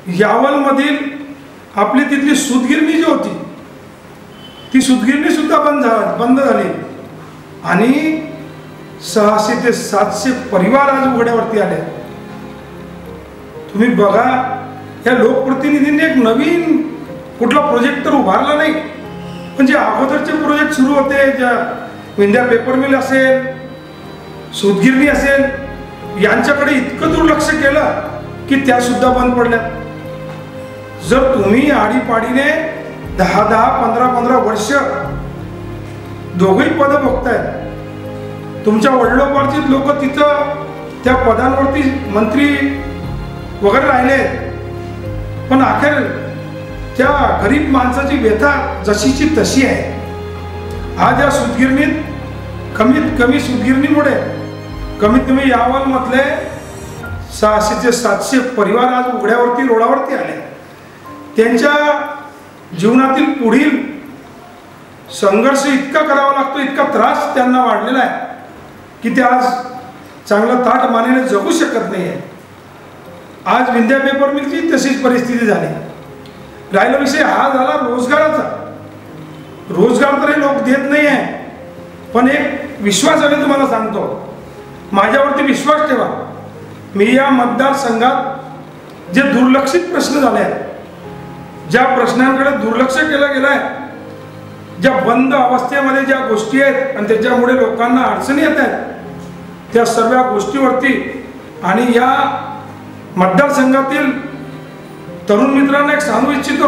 यावलमधील आपली तिथली सूतगिरणी जी होती ती सूतगिरणी सुद्धा बंद झाली आणि 600 ते 700 परिवार आज उघड्यावरती आले। तुम्ही बघा, या लोकप्रतिनिधींनी एक नवीन कुठला प्रोजेक्ट तर उभारला नाही, पण जे अगोदरचे प्रोजेक्ट सुरू होते, ज्या विंध्या पेपर मिल असेल, सूतगिरणी असेल, यांच्याकडे इतकं दुर्लक्ष केलं की त्या सुद्धा बंद पडल्या। जर तुम्ही आडीपाडीने 10-15 वर्ष दोघही पद बघताय, तुमच्या वडिलोपार्जित लोक तिथं त्या पदांवरती मंत्री वगैरे राहिले, पण अखेर त्या गरीब माणसाची व्यथा जशीची तशी आहे। आज या सूतगिरणीत कमीत कमी सूतगिरणीमुळे कमीत कमी यावलमधले 600 ते 700 परिवार आज उघड्यावरती रोडावरती आले। त्यांच्या जीवनातील पुढील संघर्ष इतका करावा लागतो, इतका त्रास त्यांना वाढलेला आहे की ते आज चांगलं ताट मानेने जगू शकत नाही आहे। आज विंध्या पेपर मिलची तशीच परिस्थिती झाली। राहिला विषय हा झाला रोजगाराचा। रोजगार तर हे लोक देत नाही आहे, पण एक विश्वासाने तुम्हाला सांगतो, माझ्यावरती विश्वास ठेवा, मी या मतदारसंघात जे दुर्लक्षित प्रश्न झाले आहेत, ज्या प्रश्नांकडे दुर्लक्ष केलं गेलं आहे, ज्या बंद अवस्थेमध्ये ज्या गोष्टी आहेत आणि त्याच्यामुळे लोकांना अडचणी येत आहेत, त्या सर्व गोष्टीवरती आणि या मतदारसंघातील तरुण मित्रांना एक सांगू इच्छितो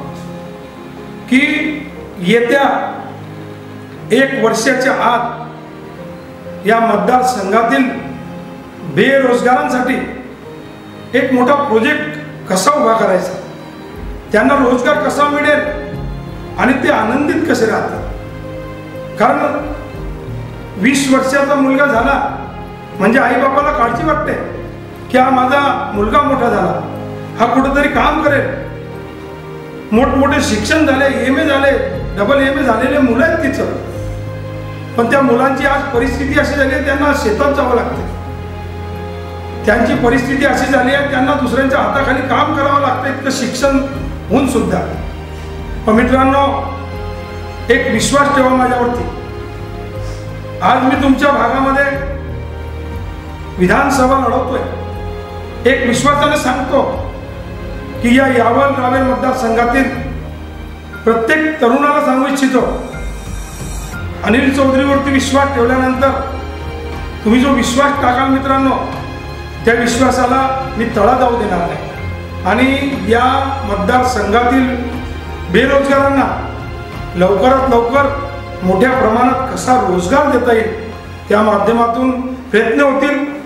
की येत्या 1 वर्षाच्या आत या मतदारसंघातील बेरोजगारांसाठी एक मोठा प्रोजेक्ट कसा उभा करायचा, त्यांना रोजगार कसा मिळेल आणि ते आनंदित कसे राहतात। कारण 20 वर्षाचा मुलगा झाला म्हणजे आईबापाला काळजी वाटते की हा माझा मुलगा मोठा झाला, हा कुठेतरी काम करेल। मोठमोठे शिक्षण झाले, MA झाले, डबल MA झालेले मुलं आहेत तिचं, पण त्या मुलांची आज परिस्थिती अशी झाली आहे त्यांना शेतात जावं लागते, त्यांची परिस्थिती अशी झाली आहे त्यांना दुसऱ्यांच्या हाताखाली काम करावं लागतं, इतकं शिक्षण होऊन सुद्धा। पण मित्रांनो, एक विश्वास ठेवा माझ्यावरती। आज मी तुमच्या भागामध्ये विधानसभा लढवतोय, एक विश्वासाने सांगतो की या यावल रावेर मतदारसंघातील प्रत्येक तरुणाला सांगू इच्छितो, अनिल चौधरीवरती विश्वास ठेवल्यानंतर तुम्ही जो विश्वास टाकाल मित्रांनो, त्या विश्वासाला मी तडा जाऊ देणार नाही आणि या मतदारसंघातील बेरोजगारांना लवकरात लवकर मोठ्या प्रमाणात कसा रोजगार देता येईल त्या माध्यमातून प्रयत्न होतील।